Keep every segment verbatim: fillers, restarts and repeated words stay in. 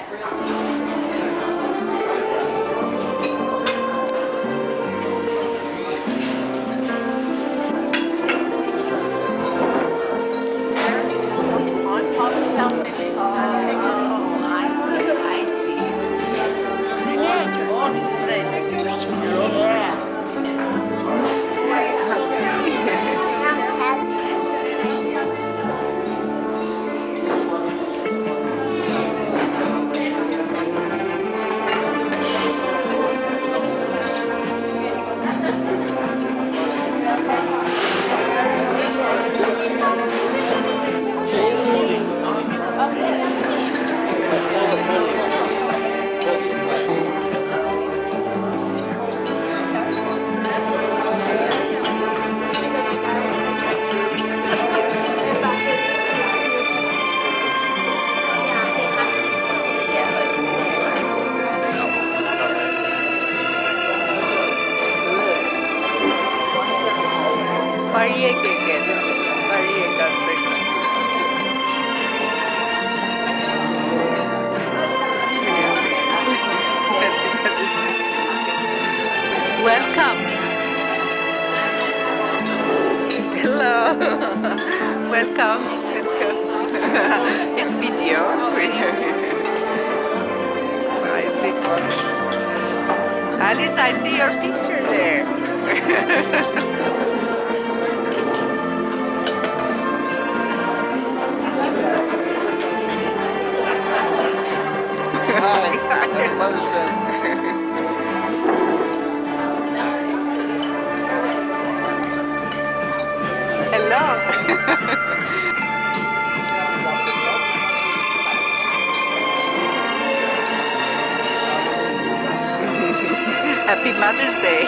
Welcome. Hello. Welcome. Welcome. It's video. I see. Alice, I see your picture there. Hi. Happy Mother's Day. Hello. Happy Mother's Day.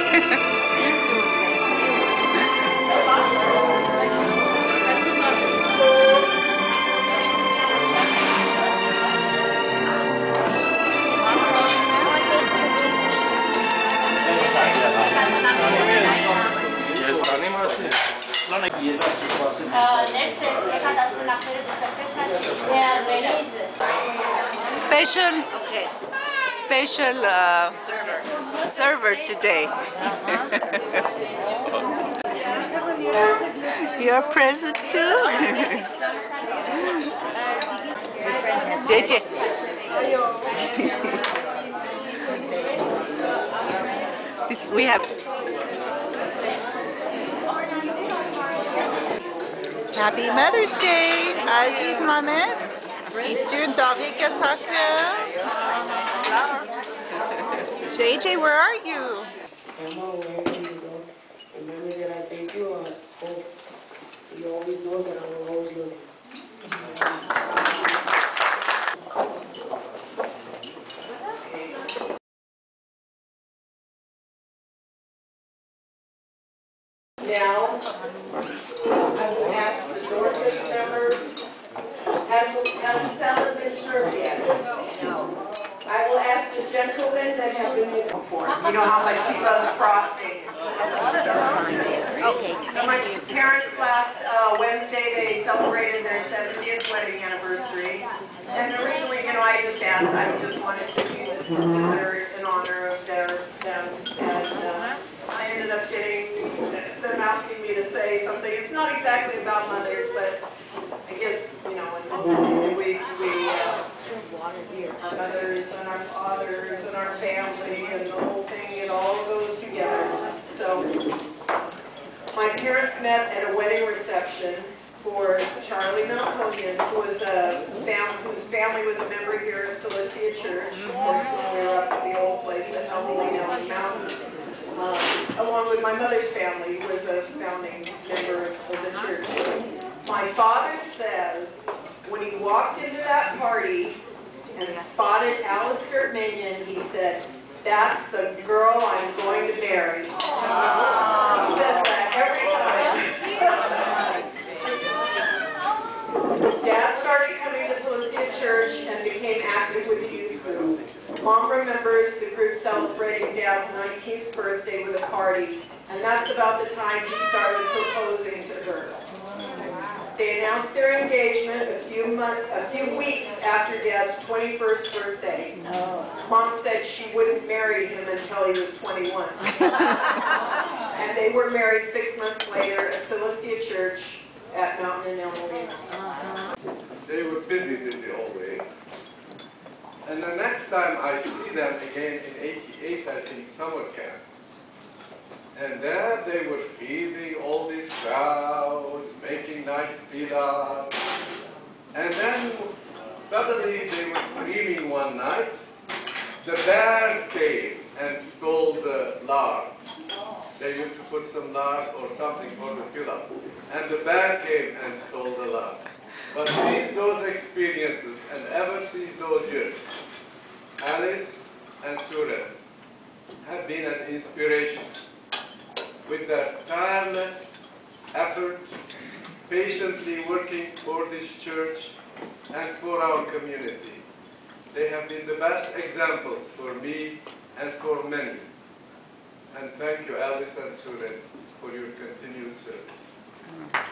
Special, okay. Special uh, server. server today. You're present too. J J. This we have. Happy Mother's Day, Aziz Mames. İçin Davika Sakra. J J, where are you? Remember that I thank you. I hope you always know that I will always love you. Now, I will ask the Dorcas members, have the salad been served yet? I will ask the gentlemen that have been with before. You know how much she loves frosting. Okay. So my parents last uh, Wednesday, they celebrated their seventieth wedding anniversary. And originally, you know, I just asked, I just wanted to do dessert in honor of their, them. And uh, I ended up getting them asking me to say something. It's not exactly about mothers, but I guess, you know, in most people, we, we uh, our mothers and our fathers and our family and the whole thing, it all goes together. So my parents met at a wedding reception for Charlie Melkovian, who was a fam whose family was a member here at Cilicia Church, of course, when we were up at the old place at Helena on the mountain. Um, along with my mother's family, who was a founding member of the church. My father says when he walked into that party and spotted Alistair Minion, he said, "That's the girl I'm going to marry." He says that every time. Dad started coming to Cilicia Church and became active with the youth group. Mom remembers the group celebrating Dad's nineteenth birthday with a party, and that's about the time he started proposing to her. they announced their engagement a few months, a few weeks after Dad's twenty-first birthday. Mom said she wouldn't marry him until he was twenty-one. And they were married six months later at Cilicia Church at Mountain in El Molino. They were busy, busy always. And the next time I see them again in eighty-eight, I think summer camp. And there they were feeding all these crowds, making nice pilav. And then suddenly they were screaming one night. The bears came and stole the lard. They used to put some lard or something for the pilav. And the bear came and stole the lard. But since those experiences and ever since those years, Alice and Suren have been an inspiration. With their tireless effort, patiently working for this church and for our community. They have been the best examples for me and for many. And thank you, Alice and Suren, for your continued service.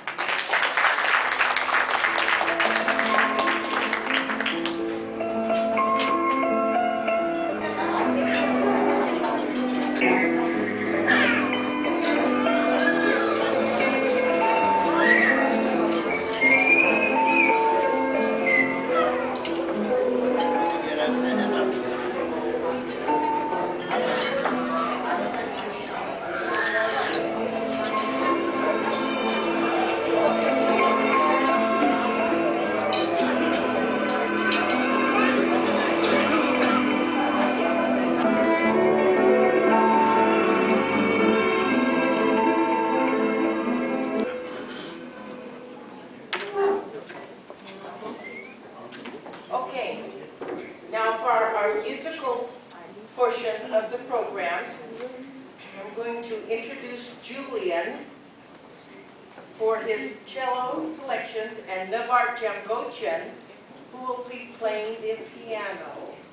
Okay, now for our musical portion of the program, I'm going to introduce Julian for his cello selections and Navar Jamgochan, who will be playing the piano.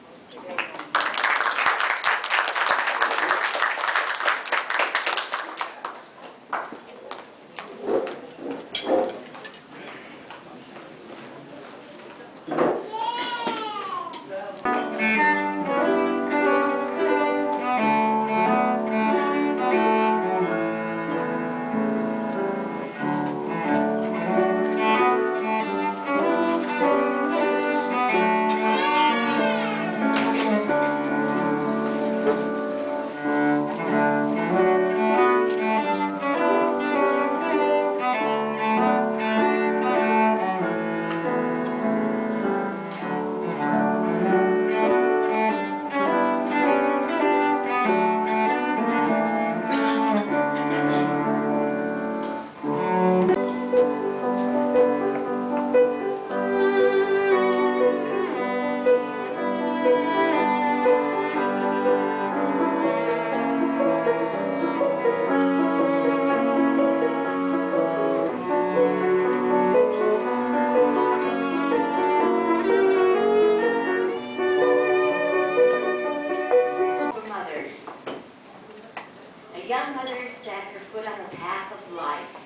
A young mother set her foot on the path of life.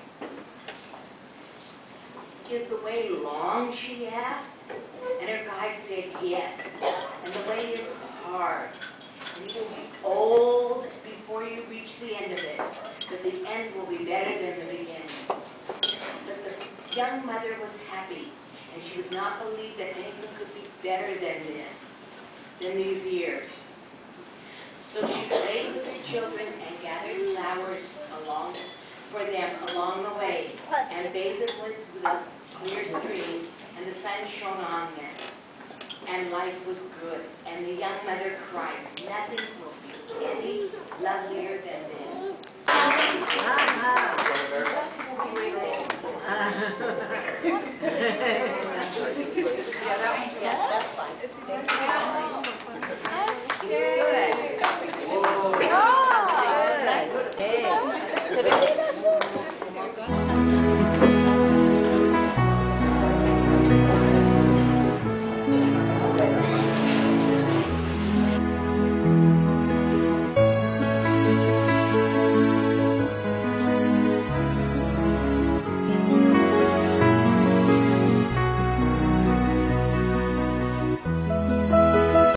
Is the way long, she asked, and her guide said yes. And the way is hard, and you will be old before you reach the end of it, but the end will be better than the beginning. But the young mother was happy, and she would not believe that anything could be better than this, than these years. So she played with her children and gathered flowers along for them along the way, and bathed the woods with a clear stream, and the sun shone on them. And life was good, and the young mother cried, nothing will be any lovelier than this. Yeah, that's fine.